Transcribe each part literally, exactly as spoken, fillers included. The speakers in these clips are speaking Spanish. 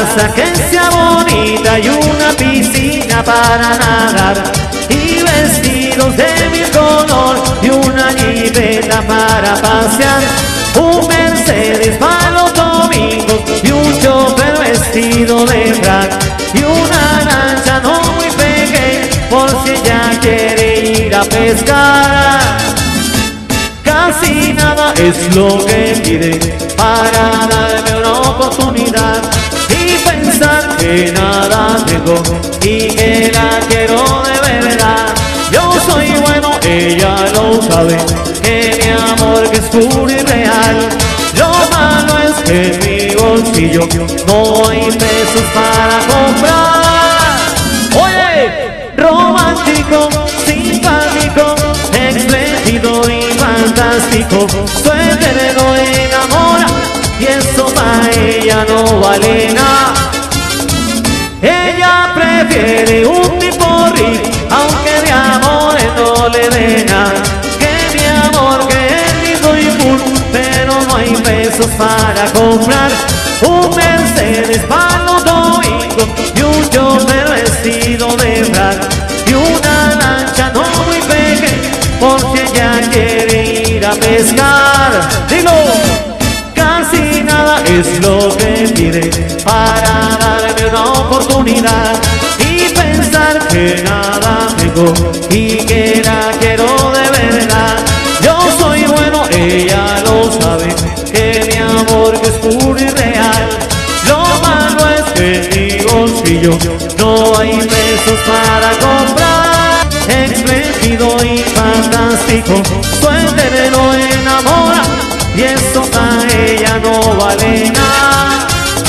casa que sea bonita y una piscina para nadar, y vestidos de mil color y una jipeta para pasear, un Mercedes para los domingos y un chofer vestido de frac, y una lancha no muy pequeña por si ella quiere ir a pescar. Casi nada es lo que pide para darme una oportunidad y pensar que nada tengo y que la quiero de verdad. Yo soy bueno, ella lo sabe, que mi amor que es puro y real. Lo malo es que en mi bolsillo no hay pesos para comprar. Oye, romántico, simpático, espléndido y fantástico, su eterno enamora y eso para ella no vale nada. Ella prefiere un tipo rico, aunque de amores no le dé nada, que mi amor que es lindo y puro, pero no hay pesos para comprar un Mercedes para los domingos y un chofer vestido de frac, y una lancha no muy pequeña por si ella quiere ir a pescar. Digo, casi nada es lo que pide para darme una oportunidad y pensar que nada tengo y que la quiero de verdad. Yo soy bueno, ella lo sabe, que mi amor que es puro y real. Lo malo es que en mi bolsillo no hay pesos para comprar. Espléndido y fantástico, su eterno enamora y eso a ella no vale nada.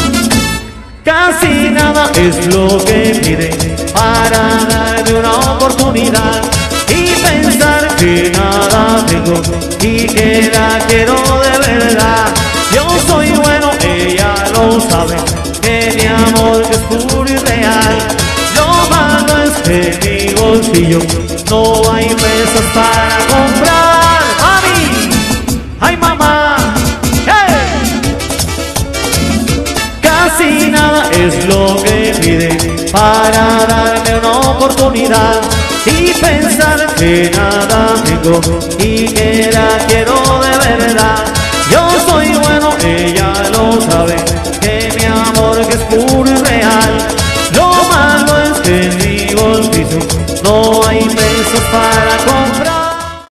Casi nada es lo que pide para darme una oportunidad y pensar que nada tengo y que la quiero de verdad. Yo soy bueno, ella lo sabe, que mi amor que es puro y real. Lo malo es que en mi bolsillo no hay pesos para comprar. ¡Mami! ¡Ay, mamá! ¡Hey! Casi nada es lo que pide para darme una oportunidad y pensar que nada tengo y que la quiero de verdad. Yo soy bueno, ella lo sabe, que mi amor que es puro y real.